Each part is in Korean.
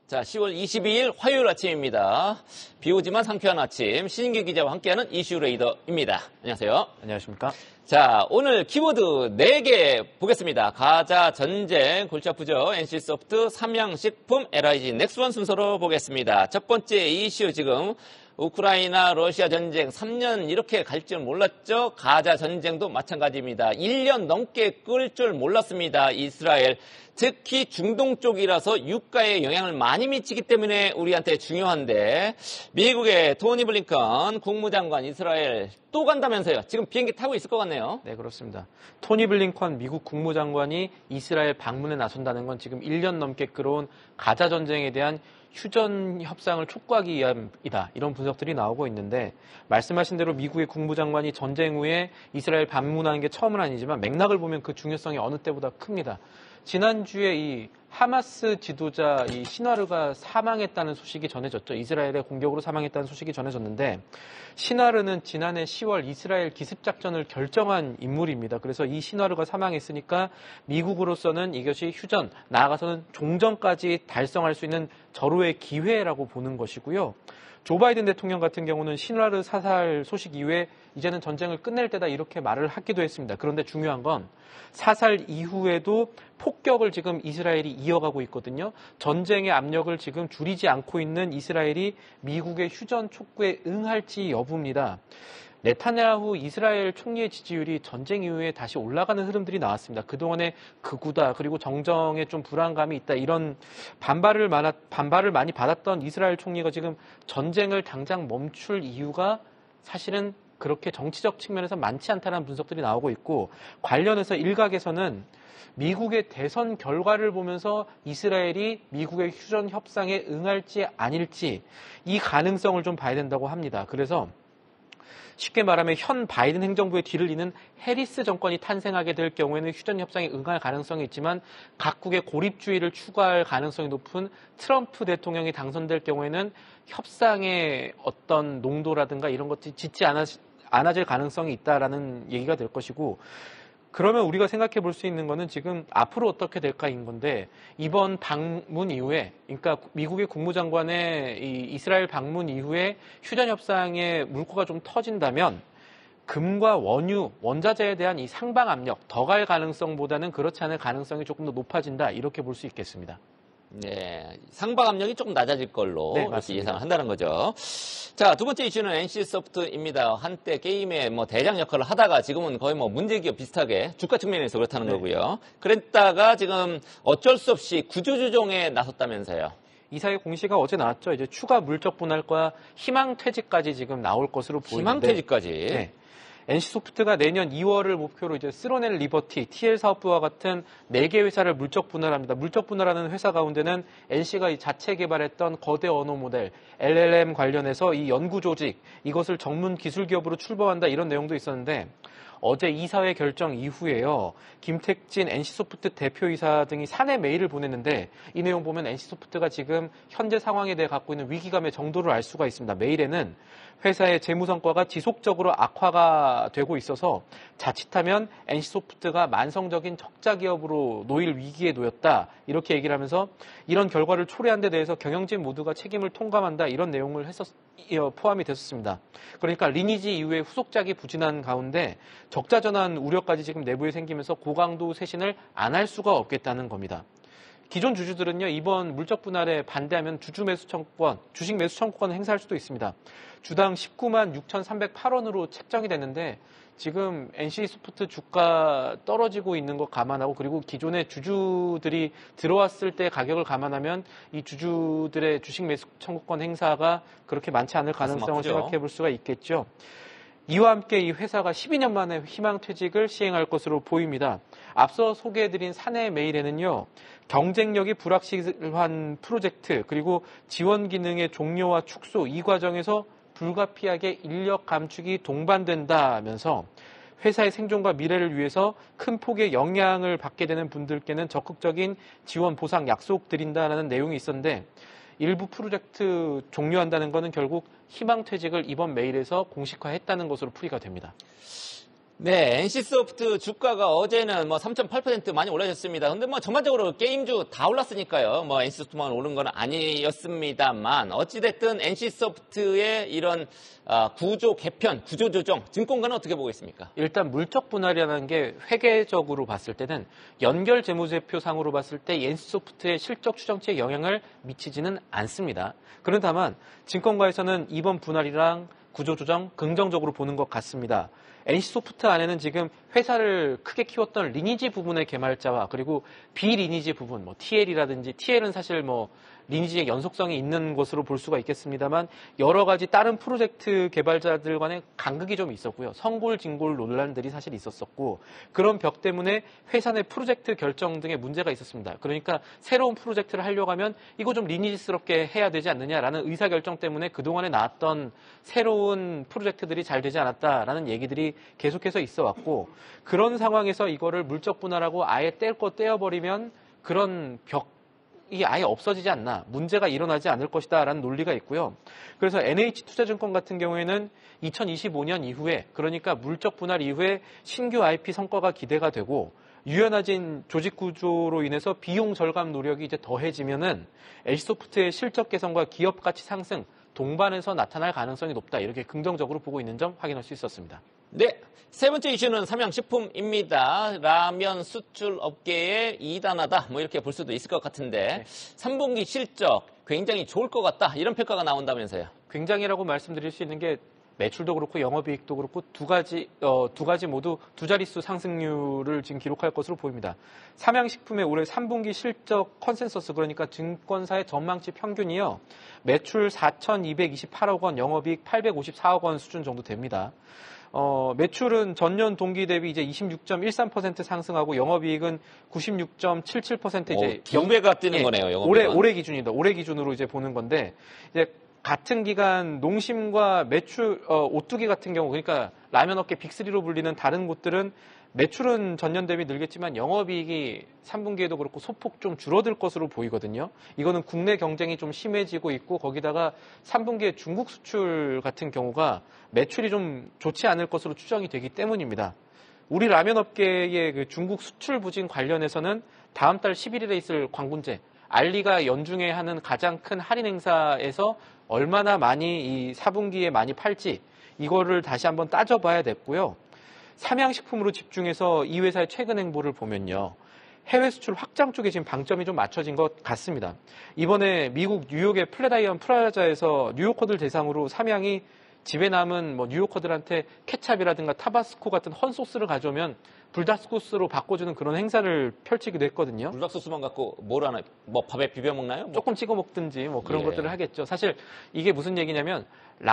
자, 10월 22일 화요일 아침입니다. 비 오지만 상쾌한 아침, 신인규 기자와 함께하는 이슈 레이더입니다. 안녕하세요. 안녕하십니까. 자, 오늘 키워드 4개 보겠습니다. 가자 전쟁, 골치 아프죠. NC소프트, 삼양식품, LIG, 넥스원 순서로 보겠습니다. 첫 번째 이슈 지금 우크라이나 러시아 전쟁 3년 이렇게 갈 줄 몰랐죠. 가자 전쟁도 마찬가지입니다. 1년 넘게 끌 줄 몰랐습니다. 이스라엘. 특히 중동 쪽이라서 유가에 영향을 많이 미치기 때문에 우리한테 중요한데 미국의 토니 블링컨 국무장관 이스라엘 또 간다면서요. 지금 비행기 타고 있을 것 같네요. 네, 그렇습니다. 토니 블링컨 미국 국무장관이 이스라엘 방문에 나선다는 건 지금 1년 넘게 끌어온 가자 전쟁에 대한 휴전 협상을 촉구하기 위함이다. 이런 분석들이 나오고 있는데 말씀하신 대로 미국의 국무장관이 전쟁 후에 이스라엘 방문하는 게 처음은 아니지만 맥락을 보면 그 중요성이 어느 때보다 큽니다. 지난주에 이 하마스 지도자 이 시나르가 사망했다는 소식이 전해졌죠. 이스라엘의 공격으로 사망했다는 소식이 전해졌는데 시나르는 지난해 10월 이스라엘 기습작전을 결정한 인물입니다. 그래서 이 시나르가 사망했으니까 미국으로서는 이것이 휴전, 나아가서는 종전까지 달성할 수 있는 절호의 기회라고 보는 것이고요. 조 바이든 대통령 같은 경우는 시나르 사살 소식 이후에 이제는 전쟁을 끝낼 때다 이렇게 말을 하기도 했습니다. 그런데 중요한 건 사살 이후에도 폭격을 지금 이스라엘이 이어가고 있거든요. 전쟁의 압력을 지금 줄이지 않고 있는 이스라엘이 미국의 휴전 촉구에 응할지 여부입니다. 네타냐후 이스라엘 총리의 지지율이 전쟁 이후에 다시 올라가는 흐름들이 나왔습니다. 그동안에 극우다 그리고 정정에 좀 불안감이 있다 이런 반발을 많이 받았던 이스라엘 총리가 지금 전쟁을 당장 멈출 이유가 사실은 그렇게 정치적 측면에서 많지 않다는 분석들이 나오고 있고 관련해서 일각에서는 미국의 대선 결과를 보면서 이스라엘이 미국의 휴전 협상에 응할지 아닐지 이 가능성을 좀 봐야 된다고 합니다. 그래서 쉽게 말하면 현 바이든 행정부의 뒤를 잇는 해리스 정권이 탄생하게 될 경우에는 휴전 협상에 응할 가능성이 있지만 각국의 고립주의를 추구할 가능성이 높은 트럼프 대통령이 당선될 경우에는 협상의 어떤 농도라든가 이런 것들이 짙지 않아질 가능성이 있다라는 얘기가 될 것이고 그러면 우리가 생각해 볼 수 있는 거는 지금 앞으로 어떻게 될까인 건데 이번 방문 이후에 그러니까 미국의 국무장관의 이 이스라엘 방문 이후에 휴전 협상의 물꼬가 좀 터진다면 금과 원유, 원자재에 대한 이 상방 압력 더 갈 가능성보다는 그렇지 않을 가능성이 조금 더 높아진다 이렇게 볼 수 있겠습니다. 네, 상방 압력이 조금 낮아질 걸로 네, 이렇게 예상을 한다는 거죠. 자, 두 번째 이슈는 NC소프트입니다. 한때 게임의 대장 역할을 하다가 지금은 거의 문제기업 비슷하게 주가 측면에서 그렇다는 거고요. 그랬다가 지금 어쩔 수 없이 구조조정에 나섰다면서요. 이사회 공시가 어제 나왔죠. 이제 추가 물적 분할과 희망 퇴직까지 지금 나올 것으로 보이는데. 희망 퇴직까지. 네. NC소프트가 내년 2월을 목표로 이제 쓰로넬 리버티, TL 사업부와 같은 4개 회사를 물적 분할합니다. 물적 분할하는 회사 가운데는 NC가 자체 개발했던 거대 언어 모델, LLM 관련해서 이 연구 조직, 이것을 전문 기술 기업으로 출범한다 이런 내용도 있었는데 어제 이사회 결정 이후에요. 김택진 NC소프트 대표이사 등이 사내 메일을 보냈는데 이 내용 보면 NC소프트가 지금 현재 상황에 대해 갖고 있는 위기감의 정도를 알 수가 있습니다. 메일에는 회사의 재무 성과가 지속적으로 악화가 되고 있어서 자칫하면 NC소프트가 만성적인 적자 기업으로 놓일 위기에 놓였다. 이렇게 얘기를 하면서 이런 결과를 초래한 데 대해서 경영진 모두가 책임을 통감한다. 이런 내용을 포함이 됐었습니다. 그러니까 리니지 이후에 후속작이 부진한 가운데 적자 전환 우려까지 지금 내부에 생기면서 고강도 쇄신을 안 할 수가 없겠다는 겁니다. 기존 주주들은요, 이번 물적 분할에 반대하면 주식 매수 청구권을 행사할 수도 있습니다. 주당 19만 6,308원으로 책정이 됐는데 지금 NC소프트 주가 떨어지고 있는 거 감안하고 그리고 기존의 주주들이 들어왔을 때 가격을 감안하면 이 주주들의 주식 매수 청구권 행사가 그렇게 많지 않을 가능성을 생각해 볼 수가 있겠죠. 이와 함께 이 회사가 12년 만에 희망퇴직을 시행할 것으로 보입니다. 앞서 소개해드린 사내 메일에는요. 경쟁력이 불확실한 프로젝트 그리고 지원 기능의 종료와 축소 이 과정에서 불가피하게 인력 감축이 동반된다면서 회사의 생존과 미래를 위해서 큰 폭의 영향을 받게 되는 분들께는 적극적인 지원 보상 약속드린다는 내용이 있었는데 일부 프로젝트 종료한다는 것은 결국 희망퇴직을 이번 메일에서 공식화했다는 것으로 풀이가 됩니다. 네, NC소프트 주가가 어제는 뭐 3.8% 많이 올라졌습니다. 근데 뭐 전반적으로 게임주 다 올랐으니까요. 뭐 NC소프트만 오른 건 아니었습니다만 어찌됐든 NC소프트의 이런 구조 개편, 구조 조정, 증권가는 어떻게 보고 있습니까? 일단 물적 분할이라는 게 회계적으로 봤을 때는 연결 재무제표상으로 봤을 때 NC소프트의 실적 추정치에 영향을 미치지는 않습니다. 그런 다만 증권가에서는 이번 분할이랑 구조 조정 긍정적으로 보는 것 같습니다. NC소프트 안에는 지금 회사를 크게 키웠던 리니지 부분의 개발자와 그리고 비리니지 부분, 뭐 TL이라든지 TL은 사실 뭐 리니지의 연속성이 있는 것으로 볼 수가 있겠습니다만 여러 가지 다른 프로젝트 개발자들 간의 간극이 좀 있었고요. 성골, 진골 논란들이 사실 있었었고 그런 벽 때문에 회사 내 프로젝트 결정 등의 문제가 있었습니다. 그러니까 새로운 프로젝트를 하려고 하면 이거 좀 리니지스럽게 해야 되지 않느냐라는 의사결정 때문에 그동안에 나왔던 새로운 프로젝트들이 잘 되지 않았다라는 얘기들이 계속해서 있어 왔고 그런 상황에서 이거를 물적 분할하고 아예 뗄 거 떼어버리면 그런 벽이 아예 없어지지 않나, 문제가 일어나지 않을 것이다 라는 논리가 있고요. 그래서 NH투자증권 같은 경우에는 2025년 이후에, 그러니까 물적 분할 이후에 신규 IP 성과가 기대가 되고 유연해진 조직 구조로 인해서 비용 절감 노력이 이제 더해지면은 NC소프트의 실적 개선과 기업 가치 상승 동반해서 나타날 가능성이 높다, 이렇게 긍정적으로 보고 있는 점 확인할 수 있었습니다. 네, 세 번째 이슈는 삼양식품입니다. 라면 수출 업계의 2단하다, 뭐 이렇게 볼 수도 있을 것 같은데 3분기 실적 굉장히 좋을 것 같다, 이런 평가가 나온다면서요. 굉장히라고 말씀드릴 수 있는 게 매출도 그렇고 영업이익도 그렇고 두 가지 모두 두 자릿수 상승률을 지금 기록할 것으로 보입니다. 삼양식품의 올해 3분기 실적 컨센서스, 그러니까 증권사의 전망치 평균이요, 매출 4,228억 원, 영업이익 854억 원 수준 정도 됩니다. 매출은 전년 동기 대비 이제 26.13% 상승하고 영업이익은 96.77% 이제 2배가 뛰는 거네요. 영업이익은. 올해 기준입니다. 올해 기준으로 이제 보는 건데 이제 같은 기간 농심과 매출 오뚜기 같은 경우, 그러니까 라면 업계 빅3로 불리는 다른 곳들은 매출은 전년 대비 늘겠지만 영업이익이 3분기에도 그렇고 소폭 좀 줄어들 것으로 보이거든요. 이거는 국내 경쟁이 좀 심해지고 있고 거기다가 3분기에 중국 수출 같은 경우가 매출이 좀 좋지 않을 것으로 추정이 되기 때문입니다. 우리 라면 업계의 그 중국 수출 부진 관련해서는 다음 달 11일에 있을 광군제, 알리가 연중에 하는 가장 큰 할인 행사에서 얼마나 많이 이 4분기에 많이 팔지 이거를 다시 한번 따져봐야 됐고요. 삼양식품으로 집중해서 이 회사의 최근 행보를 보면요, 해외 수출 확장 쪽에 지금 방점이 좀 맞춰진 것 같습니다. 이번에 미국 뉴욕의 플랫아이언 프라자에서 뉴요커들 대상으로 삼양이 집에 남은 뭐 뉴요커들한테 케찹이라든가 타바스코 같은 헌 소스를 가져오면 불닭소스로 바꿔주는 그런 행사를 펼치기도 했거든요. 불닭소스만 갖고 뭘 하나, 뭐 밥에 비벼 먹나요? 뭐. 조금 찍어 먹든지 뭐 그런 것들을 하겠죠. 사실 이게 무슨 얘기냐면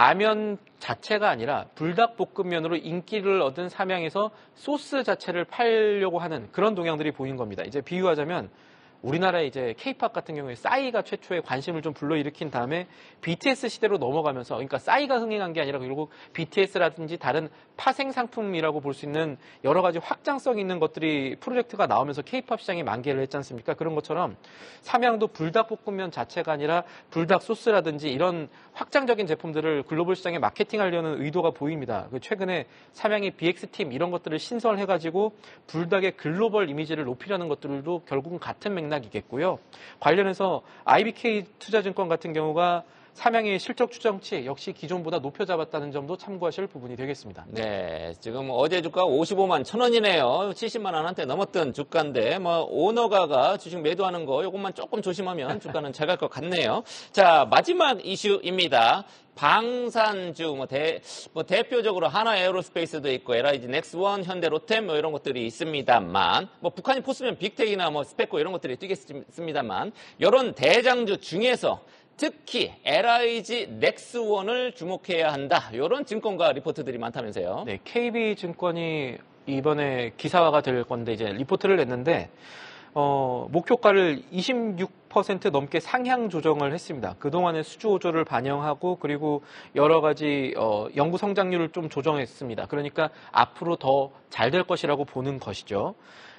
라면 자체가 아니라 불닭볶음면으로 인기를 얻은 삼양에서 소스 자체를 팔려고 하는 그런 동향들이 보인 겁니다. 이제 비유하자면 우리나라의 이제 K-팝 같은 경우에 싸이가 최초의 관심을 좀 불러일으킨 다음에 BTS 시대로 넘어가면서, 그러니까 싸이가 흥행한 게 아니라 결국 BTS라든지 다른 파생 상품이라고 볼 수 있는 여러 가지 확장성 있는 것들이 프로젝트가 나오면서 K-팝 시장이 만개를 했지 않습니까? 그런 것처럼 삼양도 불닭볶음면 자체가 아니라 불닭 소스라든지 이런 확장적인 제품들을 글로벌 시장에 마케팅하려는 의도가 보입니다. 최근에 삼양의 BX팀 이런 것들을 신설해가지고 불닭의 글로벌 이미지를 높이려는 것들도 결국은 같은 맥락이겠고요. 관련해서 IBK 투자증권 같은 경우가 삼양의 실적 추정치 역시 기존보다 높여 잡았다는 점도 참고하실 부분이 되겠습니다. 네, 지금 어제 주가 55만 1,000원이네요. 70만 원한테 넘었던 주가인데 뭐 오너가가 주식 매도하는 거 이것만 조금 조심하면 주가는 잘 갈 것 같네요. 자, 마지막 이슈입니다. 방산주 대표적으로 하나에어로스페이스도 있고 LIG 넥스원, 현대로템 뭐 이런 것들이 있습니다만, 뭐 북한이 포스면 빅텍이나 뭐 스페코 이런 것들이 뛰겠습니다만, 이런 대장주 중에서 특히 LIG 넥스원을 주목해야 한다, 이런 증권가 리포트들이 많다면서요. 네, KB증권이 이번에 기사화가 될 건데 이제 리포트를 냈는데 목표가를 26% 넘게 상향 조정을 했습니다. 그동안의 수주 호조를 반영하고 그리고 여러 가지 연구 성장률을 좀 조정했습니다. 그러니까 앞으로 더 잘 될 것이라고 보는 것이죠.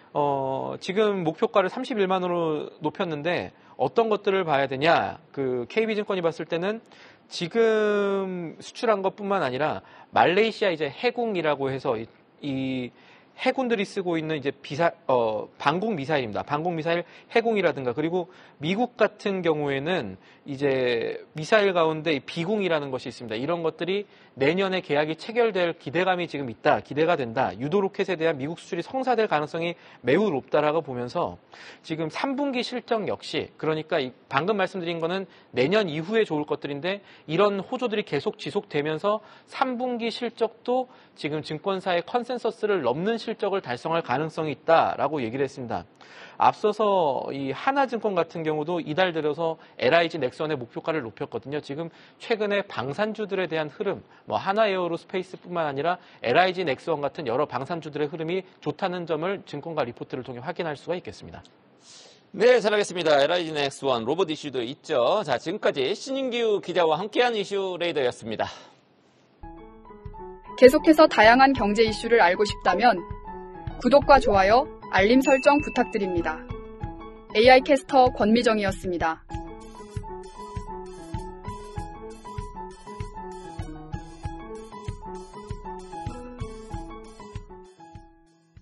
지금 목표가를 31만 원으로 높였는데 어떤 것들을 봐야 되냐? 그 KB증권이 봤을 때는 지금 수출한 것뿐만 아니라 말레이시아 이제 해궁이라고 해서 이 해군들이 쓰고 있는 이제 방공 미사일입니다. 방공 미사일 해공이라든가 그리고 미국 같은 경우에는 이제 미사일 가운데 이 비공이라는 것이 있습니다. 이런 것들이 내년에 계약이 체결될 기대감이 지금 있다. 기대가 된다. 유도 로켓에 대한 미국 수출이 성사될 가능성이 매우 높다라고 보면서 지금 3분기 실적 역시 그러니까 방금 말씀드린 거는 내년 이후에 좋을 것들인데 이런 호조들이 계속 지속되면서 3분기 실적도 지금 증권사의 컨센서스를 넘는 실적을 달성할 가능성이 있다라고 얘기를 했습니다. 앞서서 이 하나증권 같은 경우도 이달 들어서 LIG 넥슨의 목표가를 높였거든요. 지금 최근에 방산주들에 대한 흐름, 하나에어로스페이스뿐만 아니라 LIG 넥슨 같은 여러 방산주들의 흐름이 좋다는 점을 증권가 리포트를 통해 확인할 수가 있겠습니다. 네, 잘 알겠습니다. LIG 넥슨 로봇 이슈도 있죠. 자, 지금까지 신인규 기자와 함께한 이슈 레이더였습니다. 계속해서 다양한 경제 이슈를 알고 싶다면 구독과 좋아요, 알림 설정 부탁드립니다. AI 캐스터 권미정이었습니다.